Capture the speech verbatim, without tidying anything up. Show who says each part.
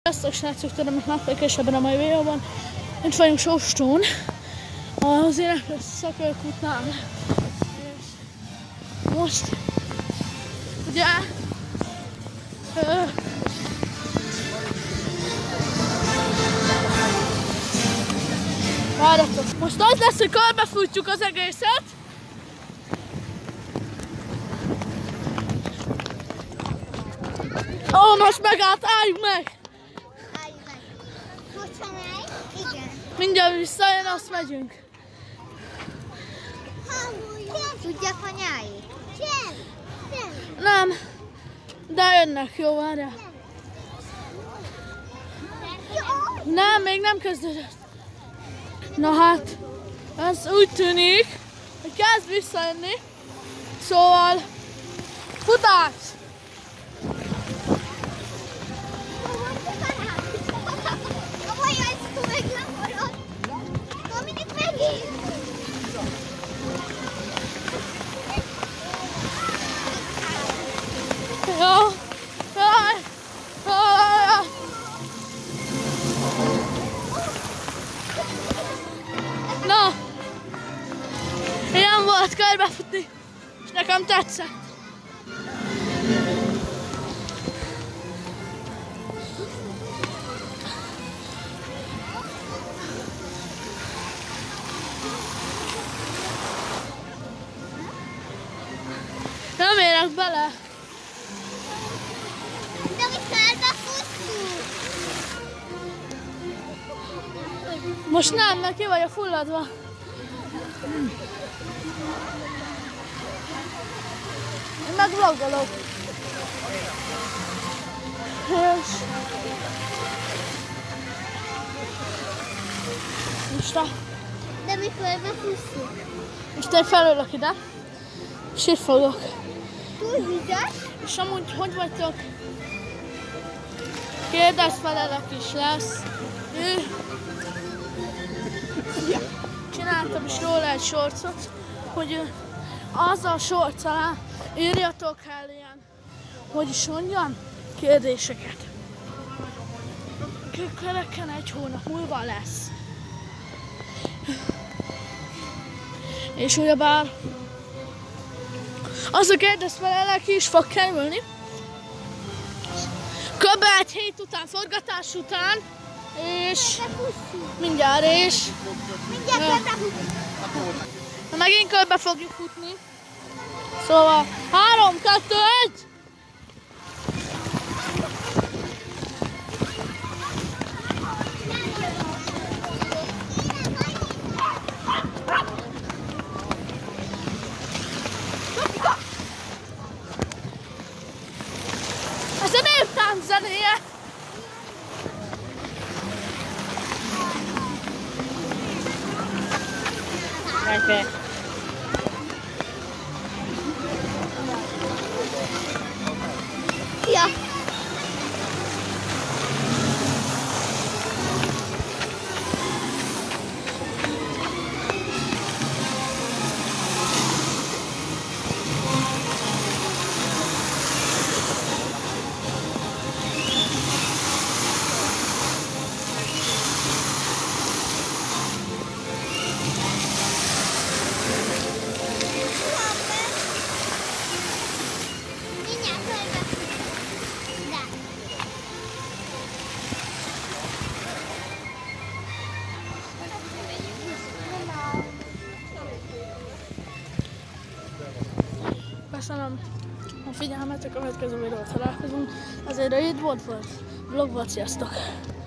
Speaker 1: Sziasztok srácok, tudom, hogy megfelelősebben a mai videóban. Itt vagyunk Sóstón, az éneklős szakörkútnál. És most, ugye, ö, várjatok. Most az lesz, hogy körbefújtjuk az egészet. Ó, most megállt, álljunk meg!
Speaker 2: Álljunk meg. Hogyha megy, igen.
Speaker 1: Mindjárt visszajön, azt megyünk.
Speaker 2: Tudják a nyáig? Sem. Nem.
Speaker 1: Nem, de jönnek, jó, várjál. Nem, még nem kezdődött. Na hát, ez úgy tűnik, hogy kezd visszajönni. Szóval, futás! Ja. Ja. Ja. Na, ilyen volt körbefutni, és nekem tetszett. Nem érek bele.
Speaker 2: De mi körbefuttunk?
Speaker 1: Most nem, mert ki vagyok fulladva. Én meg vlogolok. És... Most a...
Speaker 2: De mi körbefuttunk?
Speaker 1: Most én felülök ide, és itt fogok.
Speaker 2: Túl vizes?
Speaker 1: És amúgy, hogy vagytok? Kérdezfelelek is lesz. Csináltam is róla egy sorcot, hogy az a sorc alá írjatok el ilyen, hogy is mondjam, kérdéseket. Köröken egy hónap múlva lesz. És ugyebár az a kérdezfelelek is fog kerülni. Kb. Egy hét után, forgatás után, és mindjárt, és
Speaker 2: Mindjárt körbefuttunk.
Speaker 1: megint körbe fogjuk futni. Szóval három, kettő, egy! Ez a néptánc zenéje!
Speaker 3: Okay.
Speaker 2: Szia! Mindjárt körbefuttunk. De.
Speaker 1: Köszönöm a figyelmet, a következő videót találkozunk. Ezért rövid volt volt. Vlog volt, sziasztok!